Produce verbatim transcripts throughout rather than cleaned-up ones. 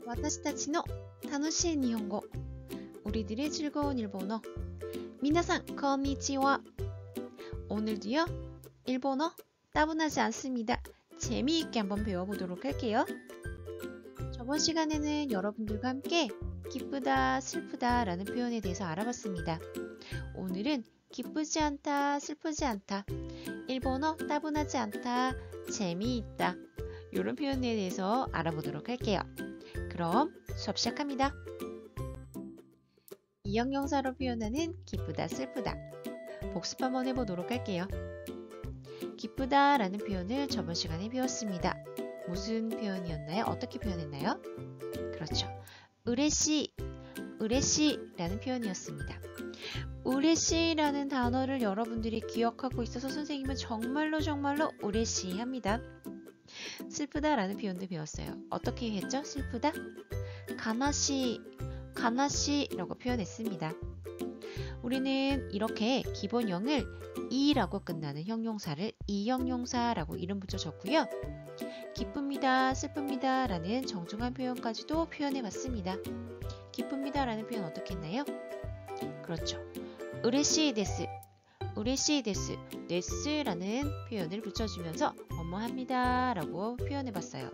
私たちの楽しい日本語 우리들의 즐거운 일본어 皆さんこんにちは 오늘도요 일본어 따분하지 않습니다. 재미있게 한번 배워보도록 할게요. 저번 시간에는 여러분들과 함께 기쁘다, 슬프다 라는 표현에 대해서 알아봤습니다. 오늘은 기쁘지 않다, 슬프지 않다, 일본어 따분하지 않다, 재미있다 이런 표현에 대해서 알아보도록 할게요. 그럼 수업 시작합니다. 이형용사로 표현하는 기쁘다, 슬프다 복습 한번 해보도록 할게요. 기쁘다 라는 표현을 저번 시간에 배웠습니다. 무슨 표현이었나요? 어떻게 표현했나요? 그렇죠. 으레시, 으레시 라는 표현이었습니다. 으레시 라는 단어를 여러분들이 기억하고 있어서 선생님은 정말로 정말로 으레시 합니다. 슬프다 라는 표현도 배웠어요. 어떻게 했죠? 슬프다? 가나시, 가나시 라고 표현했습니다. 우리는 이렇게 기본형을 이라고 끝나는 형용사를 이형용사라고 이름 붙여줬고요. 기쁩니다, 슬픕니다 라는 정중한 표현까지도 표현해봤습니다. 기쁩니다 라는 표현 어떻게 했나요? 그렇죠. 으레시 데스, 으레시 데스, 데스라는 표현을 붙여주면서 뭐뭐합니다 라고 표현해봤어요.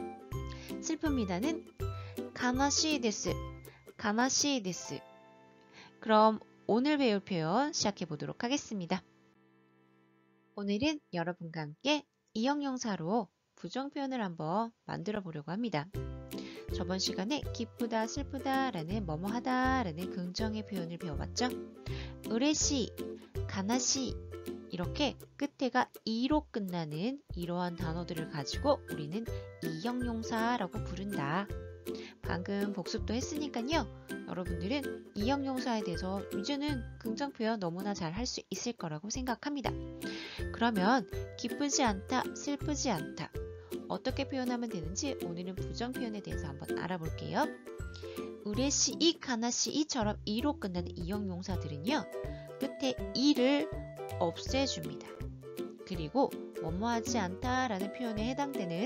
슬픕니다는 가나시 데스, 가나시 데스. 그럼 오늘 배울 표현 시작해보도록 하겠습니다. 오늘은 여러분과 함께 이형용사로 부정표현을 한번 만들어 보려고 합니다. 저번 시간에 기쁘다, 슬프다 라는 뭐뭐하다 라는 긍정의 표현을 배워봤죠? 으레시, 가나시 이렇게 끝에가 이로 끝나는 이러한 단어들을 가지고 우리는 이형용사라고 부른다. 방금 복습도 했으니까요. 여러분들은 이형용사에 대해서 이제는 긍정표현 너무나 잘 할 수 있을 거라고 생각합니다. 그러면 기쁘지 않다, 슬프지 않다 어떻게 표현하면 되는지 오늘은 부정표현에 대해서 한번 알아볼게요. 으레시이, 가나시이처럼 이로 끝나는 이형용사들은요. 끝에 이를 없애줍니다. 그리고 뭐뭐하지 않다 라는 표현에 해당되는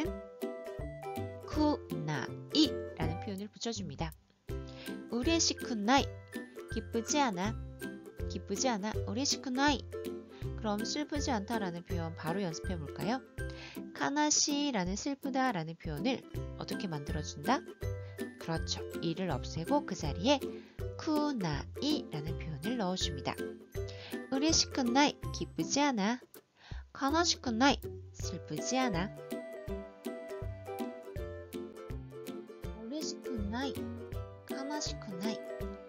쿠나이 라는 표현을 붙여줍니다. 으레시쿠나이 기쁘지 않아, 기쁘지 않아, 으레시쿠나이. 그럼 슬프지 않다 라는 표현 바로 연습해 볼까요? 카나시 라는 슬프다 라는 표현을 어떻게 만들어준다? 그렇죠. 이를 없애고 그 자리에 쿠나이 라는 표현을 넣어줍니다. 으레시쿠나이 기쁘지 않아, 카나시쿠나이 슬프지 않아. 으레시쿠나이, 카나시쿠나이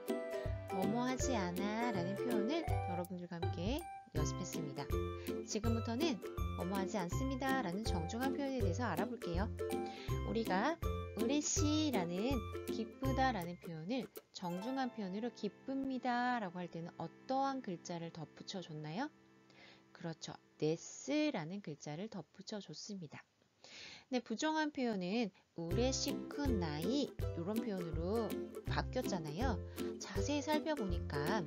뭐뭐하지 않아 라는 표현을 여러분들과 함께 연습했습니다. 지금부터는 뭐뭐하지 않습니다 라는 정중한 표현에 대해서 알아볼게요. 우리가 으레시 라는 기쁘다 라는 표현을 정중한 표현으로 기쁩니다 라고 할 때는 어떠한 글자를 덧붙여 줬나요? 그렇죠. 데스 라는 글자를 덧붙여 줬습니다. 네, 부정한 표현은 으레시쿠나이 이런 표현으로 바뀌었잖아요. 자세히 살펴보니까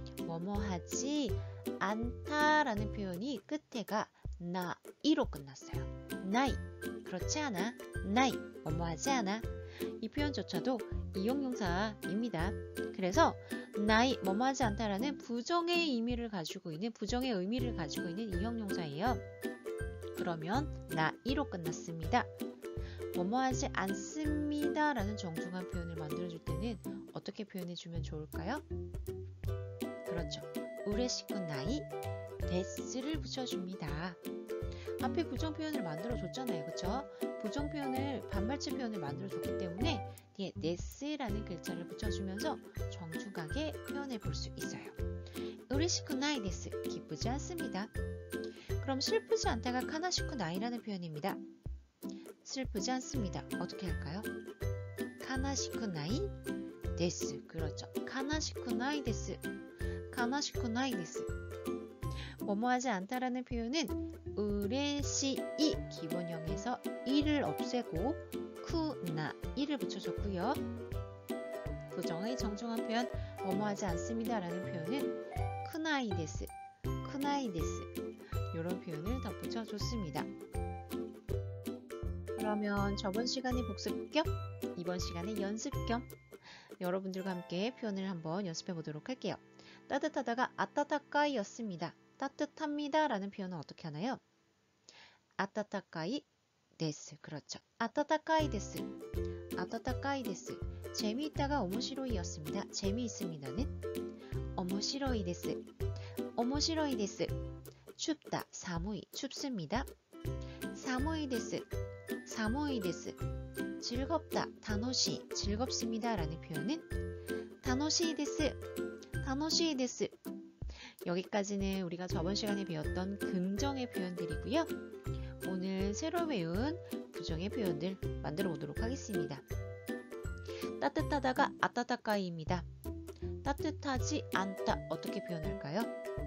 뭐뭐하지 않다 라는 표현이 끝에가 나이로 끝났어요. 나이, 그렇지 않아, 나이, 뭐뭐하지 않아. 이 표현조차도 이형용사입니다. 그래서 나이, 뭐뭐하지 않다라는 부정의 의미를 가지고 있는 부정의 의미를 가지고 있는 이형용사예요. 그러면 나이로 끝났습니다. 뭐뭐하지 않습니다 라는 정중한 표현을 만들어줄 때는 어떻게 표현해주면 좋을까요? 그렇죠. 으레시쿠나이 데스를 붙여줍니다. 앞에 부정 표현을 만들어줬잖아요. 그쵸? 부정 표현을 반말체 표현을 만들어줬기 때문에 뒤에 데스라는 글자를 붙여주면서 정중하게 표현해 볼 수 있어요. 으레시쿠나이 데스 기쁘지 않습니다. 그럼 슬프지 않다가 카나시쿠나이라는 표현입니다. 슬프지 않습니다. 어떻게 할까요? 카나시쿠나이 데스. 그렇죠. 카나시쿠나이 데스. 카나시쿠나이 데스. 뭐뭐하지 않다라는 표현은 으레시이 기본형에서 이를 없애고 쿠나이를 붙여줬고요. 부정의 정중한 표현 뭐뭐하지 않습니다 라는 표현은 쿠나이 데스, 쿠나이 데스 이런 표현을 덧붙여줬습니다. 그러면 저번 시간의 복습 겸 이번 시간에 연습 겸 여러분들과 함께 표현을 한번 연습해 보도록 할게요. 따뜻하다가 아따타까이 였습니다. 따뜻합니다 라는 표현은 어떻게 하나요? 아따타까이 데스. 그렇죠. 아따타까이 데스. 아따타까이 데스. 재미있다가 오모시로이 였습니다. 재미있습니다는 오모시로이 데스. 오모시로이 데스. 춥다. 사무이. 춥습니다. 사무이 데스. 사무이 데스. 즐겁다. 다노시. 즐겁습니다 라는 표현은 다노시 데스. 다노시 데스. 여기까지는 우리가 저번 시간에 배웠던 긍정의 표현들이고요. 오늘 새로 배운 부정의 표현들 만들어 보도록 하겠습니다. 따뜻하다가 아따타까이입니다. 따뜻하지 않다 어떻게 표현할까요?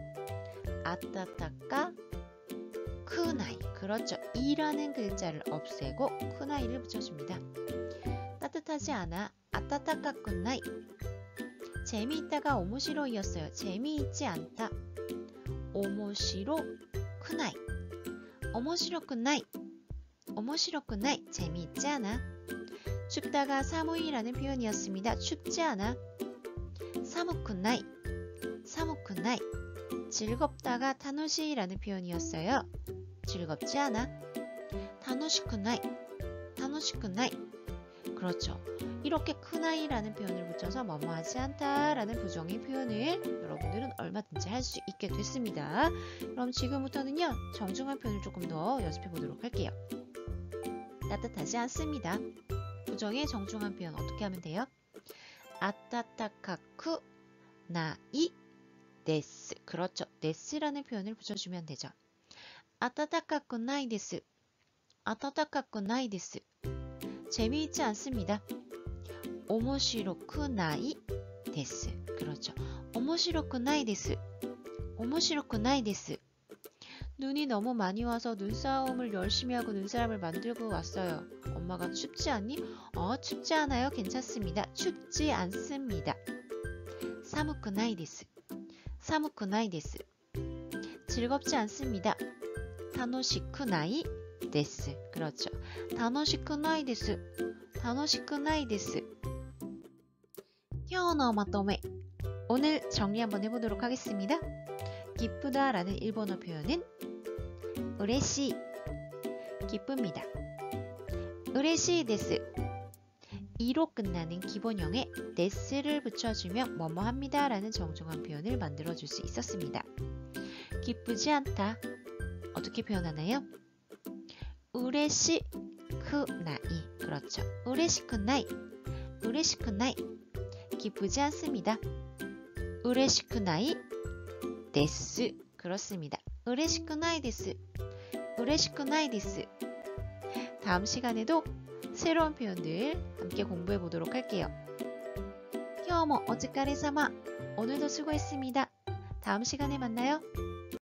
아따타까 크나이. 그렇죠. 이라는 글자를 없애고 크나이를 붙여줍니다. 따뜻하지 않아 아따타까쿠나이. 재미있다가 오모시로이였어요. 재미있지 않다. 오모시로 크나이. 오모시로쿠나이. 오모시로쿠나이. 재미있지 않아. 춥다가 사무이라는 표현이었습니다. 춥지 않아. 사무쿠나이. 사무쿠나이. 즐겁다가 타노시라는 표현이었어요. 즐겁지 않아. 타노시쿠나이. 타노시쿠나이. 그렇죠. 이렇게 크나이라는 표현을 붙여서 뭐뭐하지 않다라는 부정의 표현을 여러분들은 얼마든지 할 수 있게 됐습니다. 그럼 지금부터는요. 정중한 표현을 조금 더 연습해 보도록 할게요. 따뜻하지 않습니다. 부정의 정중한 표현 어떻게 하면 돼요? 아따타카쿠 나이 데스. 그렇죠. 데스라는 표현을 붙여주면 되죠. 아따타카쿠 나이 데스. 아따타카쿠 나이 데스. 재미있지 않습니다. 오모시로쿠 나이 데스. 그렇죠. 오모시로쿠 나이 데스. 오모시로쿠 나이 데스. 눈이 너무 많이 와서 눈싸움을 열심히 하고 눈사람을 만들고 왔어요. 엄마가 춥지 않니? 어, 춥지 않아요. 괜찮습니다. 춥지 않습니다. 사무쿠 나이 데스. 사무쿠 나이 데스. 즐겁지 않습니다. 타노시쿠 나이 데스. 그렇죠. 타노시쿠 나이 데스. 타노시쿠 나이 데스. 혀너 마토메. 오늘 정리 한번 해보도록 하겠습니다. 기쁘다 라는 일본어 표현은 우레시. 기쁩니다. 우레시 데스. 이로 끝나는 기본형에 데스를 붙여주면 뭐뭐 합니다 라는 정중한 표현을 만들어줄 수 있었습니다. 기쁘지 않다. 어떻게 표현하나요? 우레시 쿠나이. 그렇죠. 우레시 쿠나이. 우레시 쿠나이. 기쁘지 않습니다. 우레시 쿠나이 데스. 그렇습니다. 우레시 쿠나이 데스. 우레시 쿠나이 데스. 다음 시간에도 새로운 표현들 함께 공부해 보도록 할게요. 혀모 오츠카레사마. 오늘도 수고했습니다. 다음 시간에 만나요.